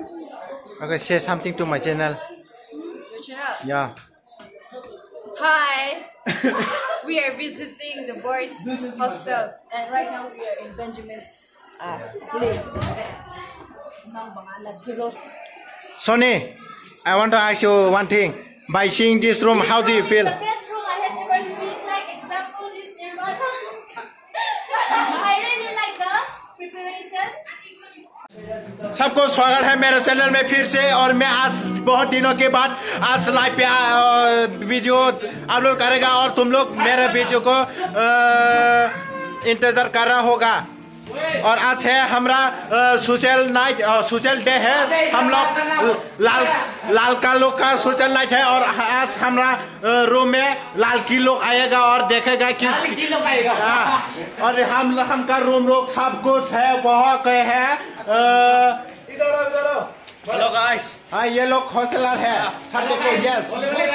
Okay, say something to my channel. Your channel? Yeah. Hi! We are visiting the boys' hostel, and right now we are in Benjamin's place. Sonny, I want to ask you one thing. By seeing this room, how do you feel? The best room I have ever seen. Like example, this Nirvana. I really like the preparation. सबको स्वागत है मेरे channel में फिर से। और मैं आज बहुत दिनों के बाद आज लाइव पे वीडियो अपलोड करेगा और तुम लोग मेरे वीडियो को इंतजार कर रहा होगा। और आज है हमारा सोशल नाइट, सोशल डे है। हम लोग लाल का लोग का सोशल नाइट है। और आज हमारा रूम में लाल की लोग आएगा और देखेगा कि लोग आएगा। और हमका रूम लोग सब कुछ है, बहुत कहे है। हेलो गाइस, हाँ ये लोग हॉस्टलर है सब। देखो यस,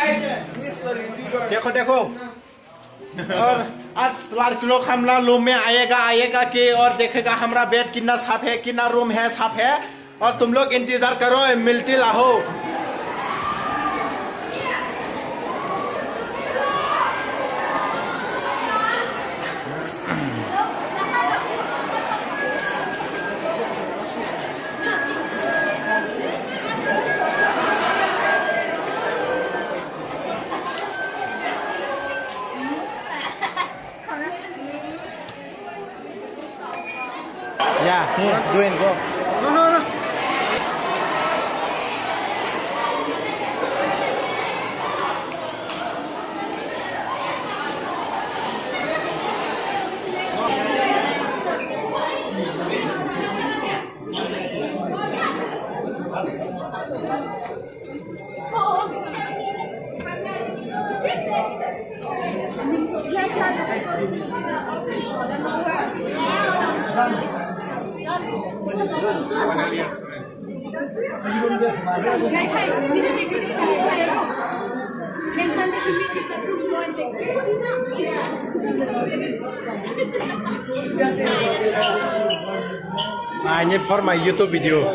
देखो देखो। और आज लड़के लोग हमारा रूम में आएगा कि और देखेगा हमारा बेड कितना साफ है, कितना रूम है साफ है। और तुम लोग इंतजार करो, मिलती रहो। Yeah, here, doing go. No. I need for my YouTube video.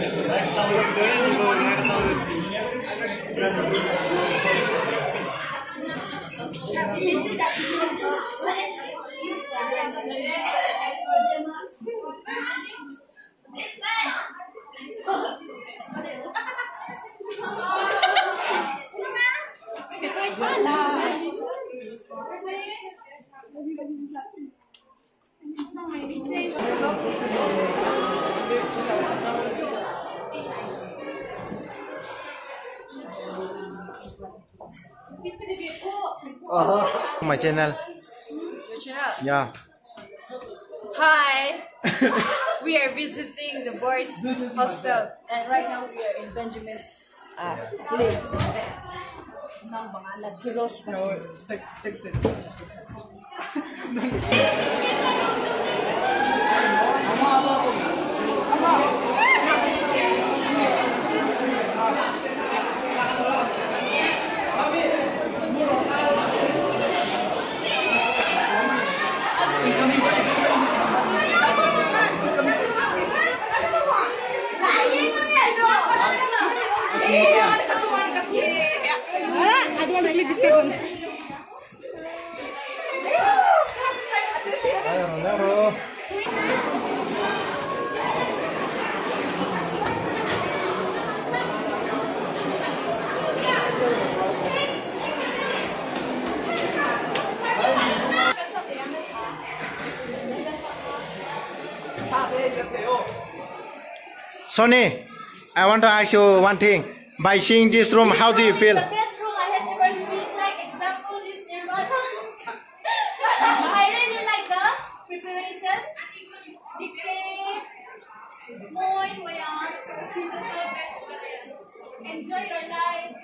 My channel. Your channel? Yeah. Hi! We are visiting the boys' hostel, and right now we are in Benjamin's place. Sonny, I want to ask you one thing. By seeing this room, how do you feel? The best room I have ever seen. Like example, this Nirvana. I really like the preparation. Enjoy your life.